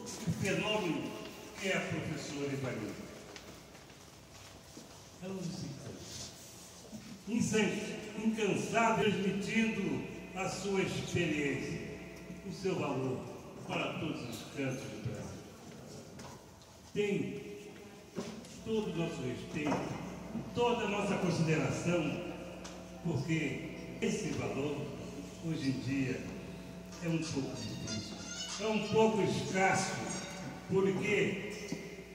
fenômeno que é a professora Ivanilda. Ela nos incansável, transmitindo a sua experiência, o seu valor para todos os cantos do Brasil. Tem todo o nosso respeito, toda a nossa consideração, porque esse valor, hoje em dia, é um pouco difícil, é um pouco escasso, porque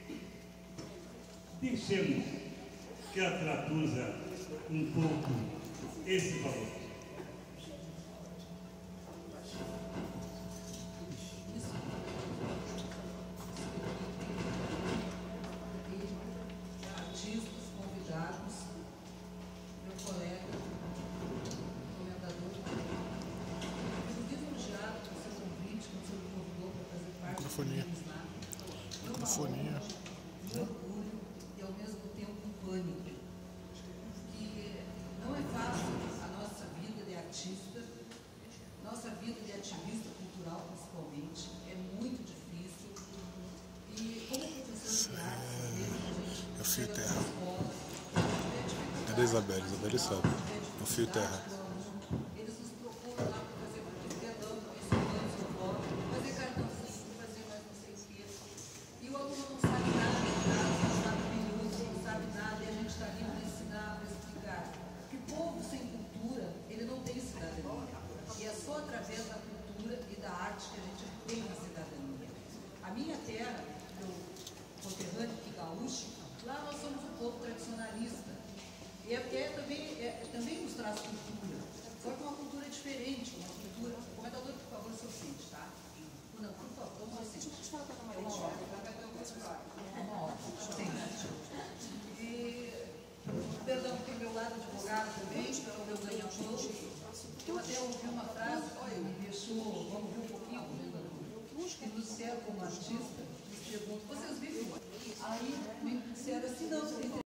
deixemos que ela traduza um pouco esse valor. Artistas, convidados, meu colega, comendador, muito elogiado por seu convite, quando você me convidou para fazer parte do Realizar. Microfonia. Um orgulho e ao mesmo tempo um pânico. Que não é fácil a nossa vida de artista, nossa vida de ativista cultural principalmente, é muito difícil. E como professor de arte, é o fio terra. É da Isabelle sabe. É o fio terra. Eles nos procuram lá para fazer perdão, fazer cartãozinho, fazer mais não sei o quê. E o aluno não sabe nada, não sabe minuto, não sabe nada, e a gente está ali para ensinar, para explicar. Que povo sem cultura, ele não tem cidadania. E é só através da cultura e da arte que a gente tem a cidadania. A minha terra, meu conterrâneo que gaúcho, lá nós somos um povo tradicionalista. E também nos traz cultura, só que uma cultura diferente, uma cultura... Comendador, por favor, seu sente, tá? Não, por favor, não sente. Deixa eu falar uma hora. Uma hora. E, perdão, porque meu lado advogado também, quando eu ganhei a mão, eu até ouvi uma frase, olha, me deixou, vamos ver um pouquinho, comendador, que nos disseram como artista, nos perguntam, vocês vivem? Aí me disseram assim, não,